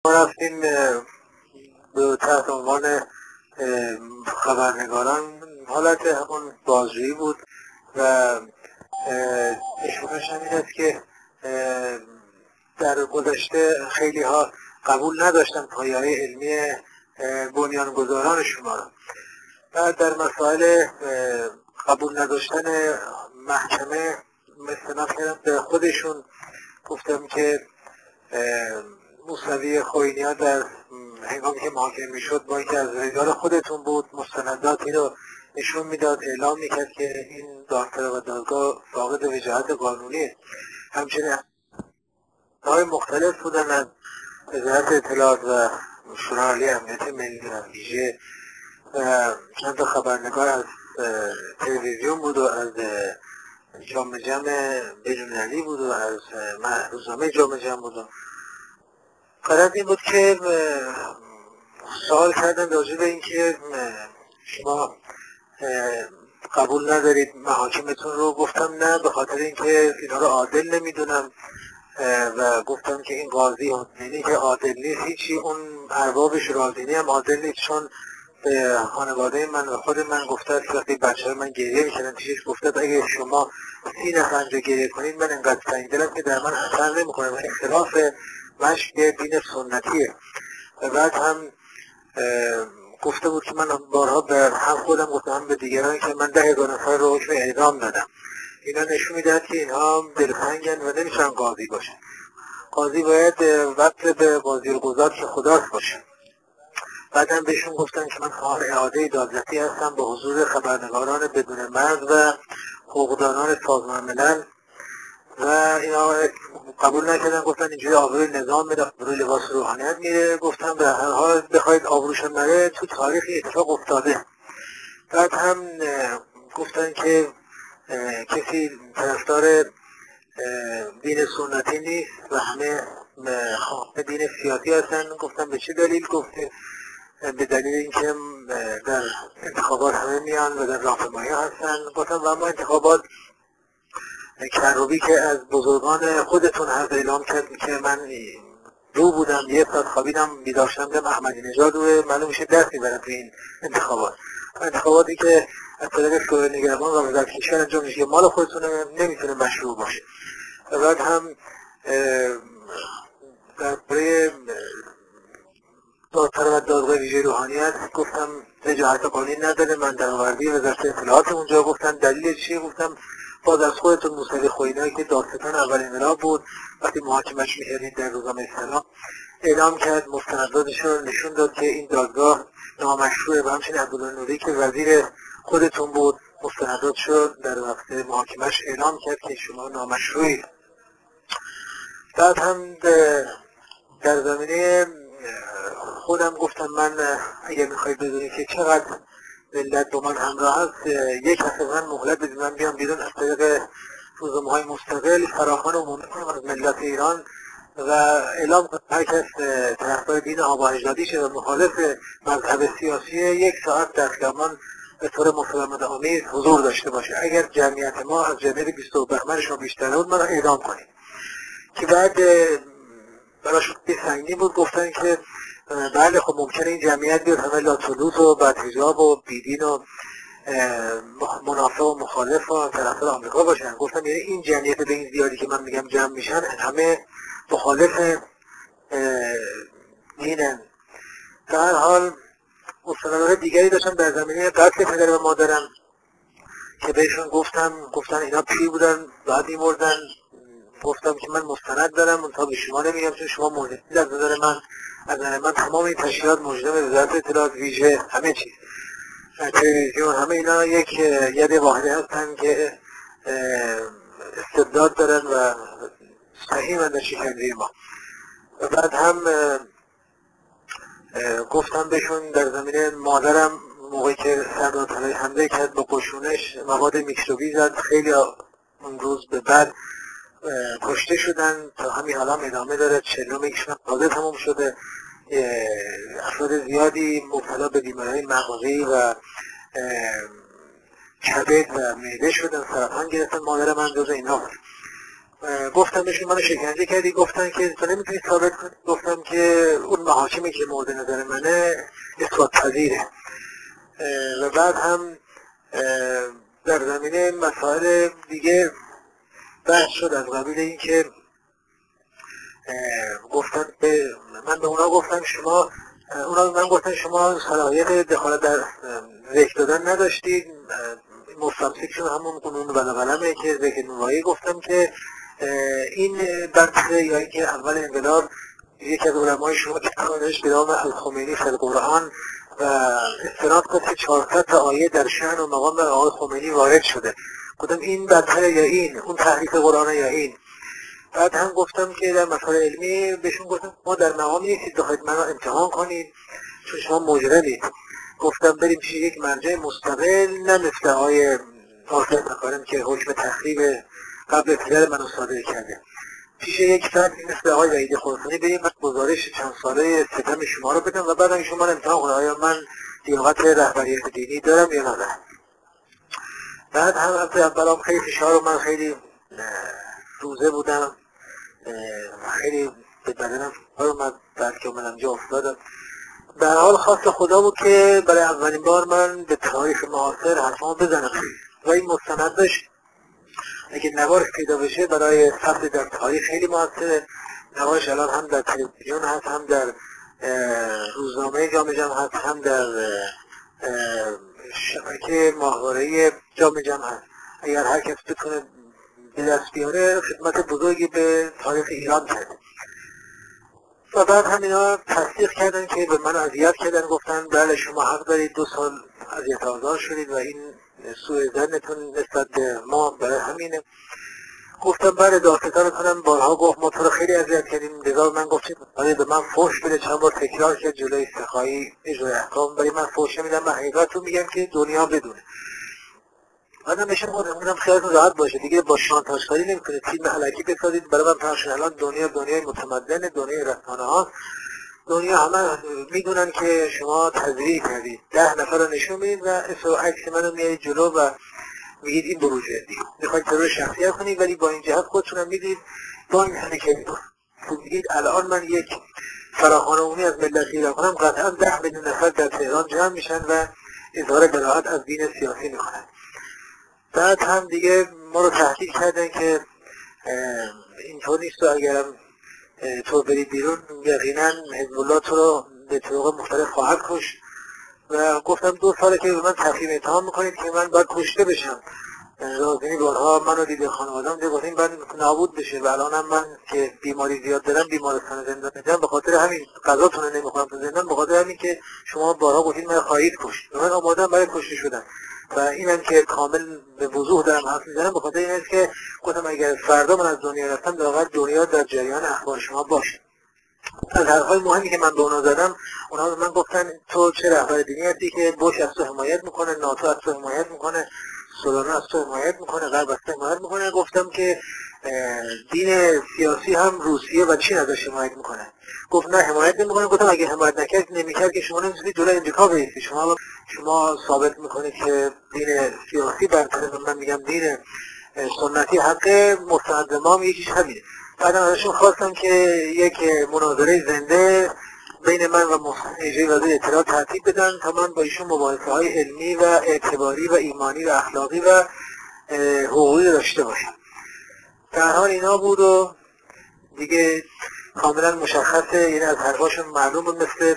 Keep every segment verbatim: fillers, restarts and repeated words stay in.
ما رفتیم به تحت عنوان خبرنگاران، حالت همون بازجویی بود و اشکالش هم این است که در گذشته خیلی ها قبول نداشتن پایه‌های علمی بنیانگذاران شما را. بعد در مسائل قبول نداشتن محکمه استناد کردم به خودشون، گفتم که موسوی خوئینی در هنگامی که محاکمه میشد با اینکه از رجال خودتون بود مستنداتی رو نشون میداد، اعلام میکرد که این دادسرا و دادگاه فاقد وجاهت قانونیه. همچنین های مختلف بودن از وزارت اطلاعات و شورای عالی امنیت ملی و ویژه چند تا خبرنگار از تلویزیون بود و از جامعه جمع بین‌المللی بود و از روزنامه جامعه جمع بود. غرض این بود که سوال کردن راجع به این که شما قبول ندارید محاکمتون رو. گفتم نه، به خاطر اینکه اینا رو عادل نمیدونم و گفتم که این قاضی حسینی که عادل نیست، هیچی اون ارباب شورای‌دینی هم عادل نیست، چون به خانواده من و خود من گفته است وقتی بچه‌ها من گریه می‌کردن پیشش گفته اگه شما سی نفر اینجا گریه کنید من انقدر سنگدلم که در من اثر نمی‌کنه و اختلاف مشک دین سنتیه. و بعد هم گفته بود که من بارها به هم خودم گفتم به دیگران که من ده هزار نفر رو حکم اعدام دادم. اینا نشون میدهد که اینها دلتنگن و نمیشن قاضی باشن. قاضی باید وقت به بازیرگذار که خداست باشه. بعدم بهشون گفتن که من خواهر اعاده دادرسی هستم به حضور خبرنگاران بدون مرز و حقوقدانان سازمان ملل و اینا قبول نکردن، گفتن اینجوری آبروی نظام میره، آبروی لباس روحانیت میره. گفتم به هر حال بخواید آبروشون نره تو تاریخ اتفاق افتاده. بعد هم گفتن که کسی طرفدار دین سنتی نیست و همه خواهان دین سیاسی هستن. گفتم به چه دلیل؟ گفته به دلیل اینکه در انتخابات همه میان و در راهپیمایی هستن. گفتم و اما انتخابات کروبی که از بزرگان خودتون هست اعلام کرد که من رو بودم یه ساعت خوابیدم بیدار شدم دیدم احمدی نژاد رو، معلوم میشه دست میبرن تو این انتخابات. انتخاباتی که از طریق شورای نگهبان و وزارت کشور انجام میشه مال خودتون نمیتونه مشروع باشه. و بعد هم درباره دادسرا و دادگاه ویژه روحانیت گفتم وجاهت قانونی نداره، من در آوردی وزارت اطلاعات اونجا. گفتم دلیل چیه؟ گفتم باز از خودتون موسوی خوئینی که دادستان اول انقلاب بود وقتی محاکمه‌اش می‌کردید در روزنامه سلام اعلام کرد، مستنداتش رو نشون داد که این دادگاه نامشروعه و همچنین عبدالله نوری که وزیر خودتون بود مستنداتش رو در وقت محاکمه‌اش اعلام کرد که شما نامشروعید. بعد هم در زمینه خودم گفتم من اگر میخواید بدونید که چقدر ملت با من همراه هست یک هفته من مهلت بدید من بیام بیرون از طریق روزنامه‌های مستقل فراخوان عمومی از ملت ایران و اعلام کنم هر کس طرفدار دین آبا اجدادی شه و مخالف مذهب سیاسی یک ساعت در خیابان به طور مسالمت آمیز حضور داشته باشه. اگر جمعیت ما از جمعیت بیست و بخمرش ما بیشتر بود من اعدام کنید. که بعد براشون سنگین بود، گفتن که بله خب ممکنه این جمعیت بیاد همه لاتولوت و بدحجاب و بیدین و منافع و مخالف و طرفدار آمریکا باشن. گفتم یعنی این جمعیت به این زیادی که من میگم جمع میشن همه مخالف دینن. در هر حال مستندات دیگری داشتم در زمینه قتل پدر و مادرم که بهشون گفتم گفتن اینا پیر بودن بعد میمردن. گفتم که من مستند دارم تا به شما نمیگم چون شما موجودید. از نظر من از نظر من تمام این تشکیلات موجوده به وزارت اطلاعات ویژه همه چیز تلویزیون همه اینا یک ید واحده هستن که استبداد دارن و صحیح من در شکنجه ما. و بعد هم گفتم بهشون در زمینه مادرم موقعی که سردار طلایی حمله کرد با قشونش مواد میکروبی زد، خیلی اون روز به بعد کشته شدن تا همین حالا ادامه داره. چلوم ایشون تازه تموم شده. افراد زیادی مبتلا به بیماری‌های مغزی و کبد و معده شدن، سرطان گرفتن. مادر من جز اینا بود. گفتم بهشون منو شکنجه کردی، گفتن که تو نمیتونی ثابت کنی. گفتم که اون محاکمی که مورد نظر منه اثبات پذیره. و بعد هم در زمینه مسائل دیگه بحث شد از قبیل این که گفتن به من به اونا گفتم شما اونا من گفتن شما صلاحیت دخالت در ذکر دادن نداشتید، مستمسکشون همون قانون بلقلمه که ذکر نوایی. گفتم که این بحثه یا اینکه اول انقلاب یکی از علمای شما کتابش به نام الخمینی فی القرآن و استناد کرد که چهارصد تا آیه در شأن و مقام آقای خمینی وارد شده. گفتم این بحثه یا این اون تحریف قرآن یا این. بعد هم گفتم که در مسائل علمی بهشون گفتم ما در مقام نیستید بخواید منو امتحان کنید چون شما مجرمید. گفتم بریم پیش یک مرجع مستقل، نه مثل آقای ناصر مکارم که حکم تخریب قبل پدر منو صادر کرده، پیش یک فردی مثل آقای وحید خراسانی بریم من گزارش چند ساله ستم شما رو بدم و بعد شما امتحان کنید آیا من لیاقت رهبریت دینی دارم یا نه. بعد هم اولام خیلی فشار و من خیلی روزه بودم، خیلی به بدنم فشار اومد. بعد که اومدم جا افتادم. به هر حال خواست خدا بود که برای اولین بار من به تاریخ معاصر حرفامو بزنم و این مستند داشت اگه نوارش پیدا بشه برای ثبت در تاریخ خیلی موثره. نوارش الان هم در تلویزیون هست، هم در روزنامه جامعه جمع هست، هم در شبکه ماهواره‌ای جامعه جمع هست. اگر هر کس بتونه به دست بیاره خدمت بزرگی به تاریخ ایران کرده. و بعد هم اینا تصدیق کردن که به من اذیت کردن، گفتن بله شما حق دارید، دو سال اذیت آزار شدید و این سوء ظنتون نسبت به ما برای همینه. گفتم بله داستانتونم بارها گفت ما تو رو خیلی اذیت کردیم، لذا من گفتم ولی به من فحش بده. چند بار تکرار کرد جلوی سخایی اجرای احکام، ولی من فحش نمیدم، من حقیقت رو میگم که دنیا بدونه. بعدم بهشون گفتم خیالتون راحت باشه دیگه با شانتاژکاری نمیکنه، فیلم الکی بسازید برای من پخش. الان دنیا دنیای متمدن، دنیای رسانه ها، دنیا همه میدونن که شما تزریق کردید، ده نفر رو نشون میدید و اسم و عکس منو میارید جلو و میگید این بروجه دیگه میخواید ترور شخصیت کنید، ولی با این جهت خودتونم میدید با این حرکت میگید الان من یک فراخوان عمومی از ملت ایران کنم قطعا ده میلیون نفر در تهران جمع میشن و اظهار براءت از دین سیاسی میکنن. بعد هم دیگه ما رو تهدید کردن که اینطور نیست و اگرم تو بری بیرون یقینا حزب الله تو رو به طرق مختلف خواهد کشت. و گفتم دو ساله که به من تفهیم اتهام میکنید که من باید کشته بشم. رازمی بارها منو دیده، خانواده‌ام دیده، گفتیم باید نابود بشه و الانم من که بیماری زیاد دارم بیمارستان زندان میدم به خاطر همین غذاتون رو نمیخورم تو زندان، به خاطر همین که شما بارها گفتید من خواهید کشت و من آماده‌ام برای کشته شدن. و اینم که کامل به وضوح دارم حرف میزنم به خاطر این است که گفتم اگر فردا من از دنیا رفتم واقعا دنیا در جریان اخبار شما باشه. از حرفای مهمی که من به اونا زدم، اونا به من گفتن تو چه رهبر دینی هستی که بوش از تو حمایت میکنه، ناتو از تو حمایت میکنه، سولانا از تو حمایت میکنه، غرب از تو حمایت میکنه. گفتم که دین سیاسی هم روسیه و چین ازش حمایت میکنه. گفت نه حمایت نمیکنه. گفتم اگه حمایت نکرد نمیکرد که شما نمیتونید جلوی امریکا بایستید. شما شما ثابت میکنید که دین سیاسی برتره، من میگم دین سنتی حق مستند ما یکیش همینه. بعد ازشون خواستم که یک مناظره زنده بین من و اجرای وزیر اطلاعات ترتیب بدن تا من با ایشون مباحثه های علمی و اعتباری و ایمانی و اخلاقی و حقوقی داشته باشم. در حال اینا بود و دیگه کاملا مشخصه، یعنی از حرفاشون معلوم بود مثل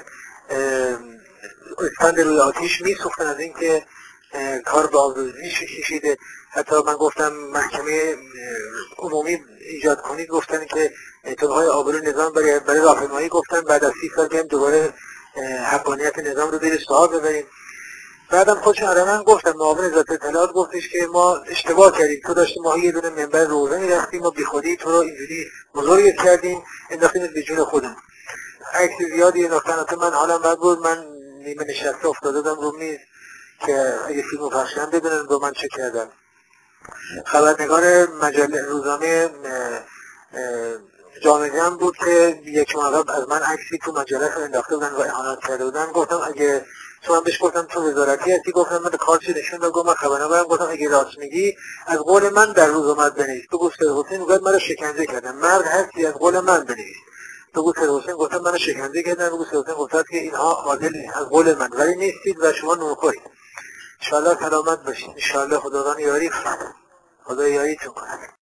اسفند روی آتیش میسوختن از اینکه کار به آبروریزی کشیده. حتی من گفتم محکمه عمومی ایجاد کنید، گفتن که طبقهای آبرو نظام برای برای راهپیمایی، گفتن بعد از سی سال بیایم دوباره حقانیت نظام رو زیر سوال ببریم. بعدم خودشون آره من گفتم معاون وزارت اطلاعات گفتش که ما اشتباه کردیم، تو داشتی ما یه دونه منبر روزه می‌رفتیم و بیخودی تو رو اینجوری بزرگت کردیم انداختیم به جون خودمون. عکس زیادی انداختن. من حالم بد بود، من نیمه نشسته افتاده بودم رو میز که اگه فیلمو پخشیدن بدونن با من چه کردن. خبرنگار مجله روزنامه جامعه جمع بود که یک ماه قبل از من عکسی تو مجله انداخته بودن و اهانت کرده بودن. گفتم اگه تو من بهش گفتم تو وزارتی هستی، گفتم من کارتش نشون داد، گفتم من خبرنگارم برم. گفتم اگه راست میگی از قول من در روز اومد بنویس. تو گفت سید حسین میگه من رو شکنجه کردن. مرد هستی از قول من بنویس. تو گفت سید حسین گفتم من رو شکنجه کردن. تو گفت سید حسین گفت که اینها عادل از قول من ولی نیستید و شما نونخورید. ان شاء الله سلامت باشید. ان شاء الله خداوند یاری کنه. خدا یاریتون کنه.